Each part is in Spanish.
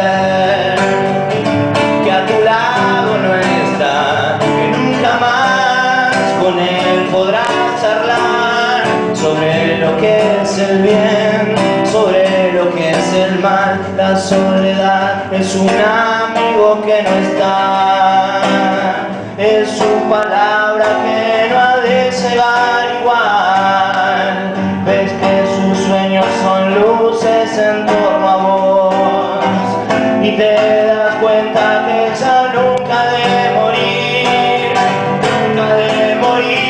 saber que a tu lado no está, que nunca más con él podrás charlar sobre lo que es el bien, sobre lo que es el mal. La soledad es un amigo que no está, es su palabra que no ha de cegar igual. Ves que sus sueños son luces en torno a vos y te das cuenta que ya nunca ha de morir, nunca ha de morir.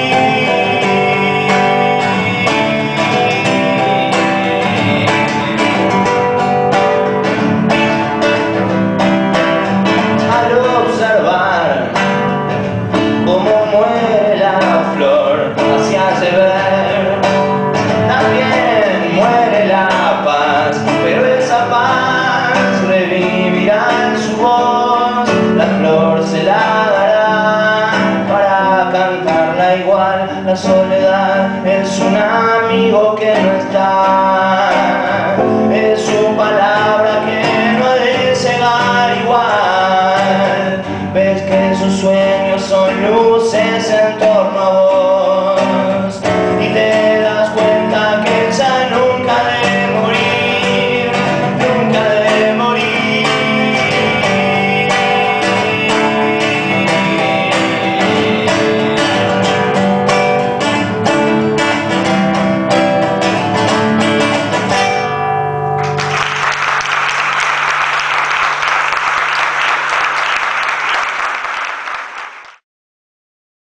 Al observar cómo muere la flor, así hace ver, también muere la paz, pero esa paz revivirá en su voz. La flor se la dará para cantarla igual. La soledad